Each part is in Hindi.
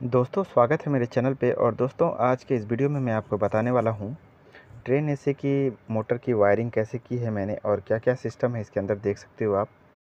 दोस्तों स्वागत है मेरे चैनल पे। और दोस्तों आज के इस वीडियो में मैं आपको बताने वाला हूँ ट्रेन एसी की मोटर की वायरिंग कैसे की है मैंने और क्या क्या सिस्टम है इसके अंदर, देख सकते हो आप।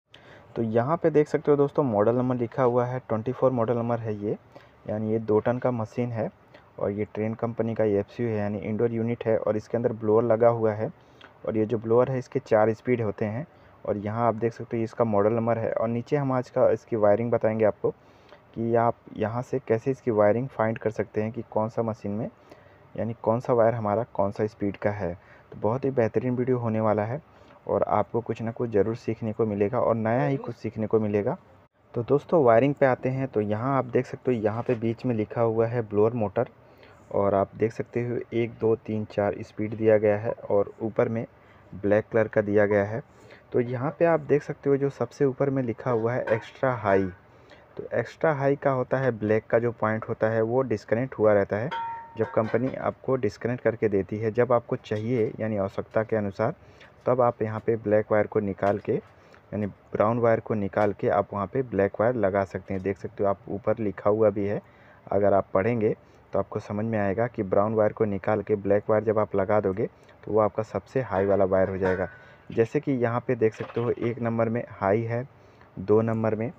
तो यहाँ पे देख सकते हो दोस्तों, मॉडल नंबर लिखा हुआ है 24 मॉडल नंबर है ये, यानी ये 2 टन का मशीन है। और ये ट्रेन कंपनी का एफसीयू है, यानी इंडोर यूनिट है। और इसके अंदर ब्लोअर लगा हुआ है। और ये जो ब्लोअर है इसके 4 स्पीड होते हैं। और यहाँ आप देख सकते हो इसका मॉडल नंबर है। और नीचे हम आज का इसकी वायरिंग बताएंगे आपको कि आप यहाँ से कैसे इसकी वायरिंग फाइंड कर सकते हैं कि कौन सा मशीन में, यानी कौन सा वायर हमारा कौन सा स्पीड का है। तो बहुत ही बेहतरीन वीडियो होने वाला है और आपको कुछ ना कुछ ज़रूर सीखने को मिलेगा और नया ही कुछ सीखने को मिलेगा। तो दोस्तों वायरिंग पे आते हैं। तो यहाँ आप देख सकते हो, यहाँ पे बीच में लिखा हुआ है ब्लोअर मोटर। और आप देख सकते हो 1 2 3 4 स्पीड दिया गया है और ऊपर में ब्लैक कलर का दिया गया है। तो यहाँ पे आप देख सकते हो जो सबसे ऊपर में लिखा हुआ है एक्स्ट्रा हाई। तो एक्स्ट्रा हाई का होता है, ब्लैक का जो पॉइंट होता है वो डिस्कनेक्ट हुआ रहता है जब कंपनी आपको डिस्कनेक्ट करके देती है। जब आपको चाहिए यानी आवश्यकता के अनुसार, तब आप यहाँ पे ब्लैक वायर को निकाल के, यानी ब्राउन वायर को निकाल के आप वहाँ पे ब्लैक वायर लगा सकते हैं। देख सकते हो आप, ऊपर लिखा हुआ भी है। अगर आप पढ़ेंगे तो आपको समझ में आएगा कि ब्राउन वायर को निकाल के ब्लैक वायर जब आप लगा दोगे तो वो आपका सबसे हाई वाला वायर हो जाएगा। जैसे कि यहाँ पे देख सकते हो 1 नंबर में हाई है, 2 नंबर में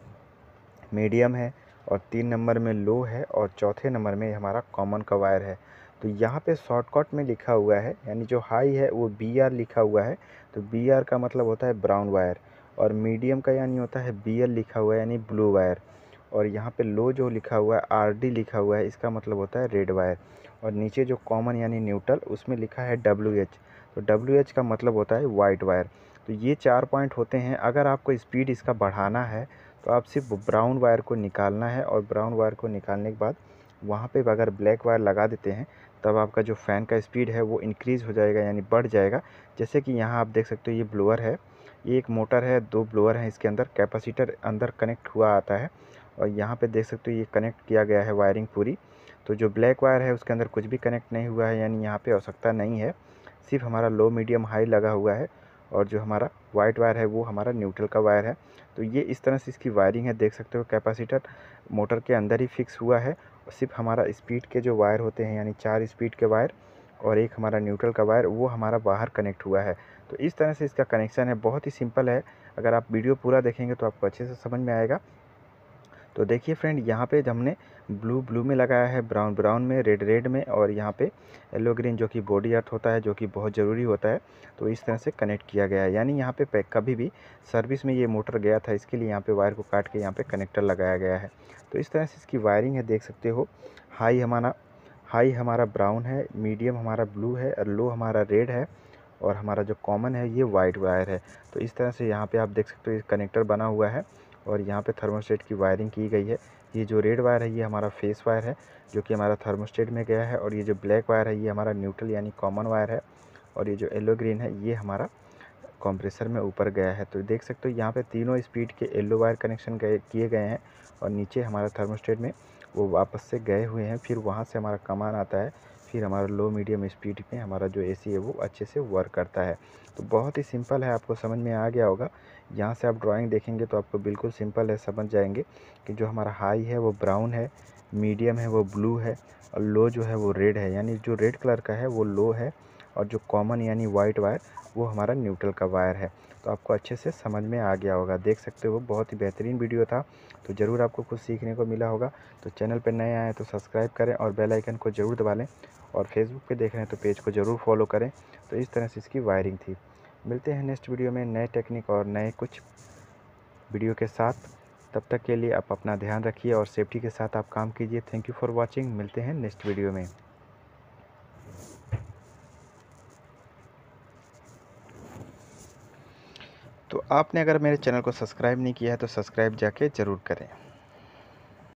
मीडियम है और 3 नंबर में लो है और चौथे नंबर में हमारा कॉमन का वायर है। तो यहाँ पे शॉर्टकट में लिखा हुआ है, यानी जो हाई है वो बी आर लिखा हुआ है। तो बी आर का मतलब होता है ब्राउन वायर। और मीडियम का यानी होता है बी एल लिखा हुआ है, यानी ब्लू वायर। और यहाँ पे लो जो लिखा हुआ है आर डी लिखा हुआ है, इसका मतलब होता है रेड वायर। और नीचे जो कॉमन यानी न्यूट्रल, उसमें लिखा है डब्ल्यू एच। तो डब्ल्यू एच का मतलब होता है वाइट वायर। तो ये 4 पॉइंट होते हैं। अगर आपको स्पीड इसका बढ़ाना है तो आप सिर्फ ब्राउन वायर को निकालना है। और ब्राउन वायर को निकालने के बाद वहाँ पे अगर ब्लैक वायर लगा देते हैं, तब आपका जो फ़ैन का स्पीड है वो इंक्रीज़ हो जाएगा, यानी बढ़ जाएगा। जैसे कि यहाँ आप देख सकते हो, ये ब्लोअर है, ये एक मोटर है, 2 ब्लोअर हैं इसके अंदर, कैपेसिटर अंदर कनेक्ट हुआ आता है। और यहाँ पे देख सकते हो ये कनेक्ट किया गया है वायरिंग पूरी। तो जो ब्लैक वायर है उसके अंदर कुछ भी कनेक्ट नहीं हुआ है, यानी यहाँ पे आवश्यकता नहीं है। सिर्फ हमारा लो मीडियम हाई लगा हुआ है। और जो हमारा वाइट वायर है वो हमारा न्यूट्रल का वायर है। तो ये इस तरह से इसकी वायरिंग है। देख सकते हो कैपेसिटर मोटर के अंदर ही फिक्स हुआ है। और सिर्फ हमारा स्पीड के जो वायर होते हैं, यानी 4 स्पीड के वायर और एक हमारा न्यूट्रल का वायर, वो हमारा बाहर कनेक्ट हुआ है। तो इस तरह से इसका कनेक्शन है, बहुत ही सिंपल है। अगर आप वीडियो पूरा देखेंगे तो आपको अच्छे से समझ में आएगा। तो देखिए फ्रेंड, यहाँ पे हमने ब्लू ब्लू में लगाया है, ब्राउन ब्राउन में, रेड रेड में, और यहाँ पे येलो ग्रीन जो कि बॉडी अर्थ होता है, जो कि बहुत ज़रूरी होता है। तो इस तरह से कनेक्ट किया गया है। यानी यहाँ पे कभी भी सर्विस में ये मोटर गया था, इसके लिए यहाँ पे वायर को काट के यहाँ पे कनेक्टर लगाया गया है। तो इस तरह से इसकी वायरिंग है, देख सकते हो। हाई हमारा ब्राउन है, मीडियम हमारा ब्लू है और लो हमारा रेड है। और हमारा जो कॉमन है ये वाइट वायर है। तो इस तरह से यहाँ पे आप देख सकते हो, ये कनेक्टर बना हुआ है। और यहाँ पे थर्मोस्टेट की वायरिंग की गई है। ये जो रेड वायर है ये हमारा फेस वायर है, जो कि हमारा थर्मोस्टेट में गया है। और ये जो ब्लैक वायर है ये हमारा न्यूट्रल यानी कॉमन वायर है। और ये जो येलो ग्रीन है ये हमारा कंप्रेसर में ऊपर गया है। तो देख सकते हो यहाँ पे तीनों स्पीड के येलो वायर कनेक्शन किए गए हैं। और नीचे हमारा थर्मोस्टेट में वो वापस से गए हुए हैं। फिर वहाँ से हमारा कमांड आता है, फिर हमारा लो मीडियम स्पीड में हमारा जो एसी है वो अच्छे से वर्क करता है। तो बहुत ही सिंपल है, आपको समझ में आ गया होगा। यहाँ से आप ड्राइंग देखेंगे तो आपको बिल्कुल सिंपल है, समझ जाएंगे कि जो हमारा हाई है वो ब्राउन है, मीडियम है वो ब्लू है, और लो जो है वो रेड है, यानी जो रेड कलर का है वो लो है। और जो कॉमन यानी वाइट वायर वो हमारा न्यूट्रल का वायर है। तो आपको अच्छे से समझ में आ गया होगा। देख सकते हो बहुत ही बेहतरीन वीडियो था। तो ज़रूर आपको कुछ सीखने को मिला होगा। तो चैनल पर नए आए तो सब्सक्राइब करें और बेल आइकन को ज़रूर दबा लें। और फेसबुक पे देख रहे हैं तो पेज को ज़रूर फॉलो करें। तो इस तरह से इसकी वायरिंग थी। मिलते हैं नेक्स्ट वीडियो में नए टेक्निक और नए कुछ वीडियो के साथ। तब तक के लिए आप अपना ध्यान रखिए और सेफ्टी के साथ आप काम कीजिए। Thank you for watching. मिलते हैं नेक्स्ट वीडियो में। तो आपने अगर मेरे चैनल को सब्सक्राइब नहीं किया है तो सब्सक्राइब जाके ज़रूर करें।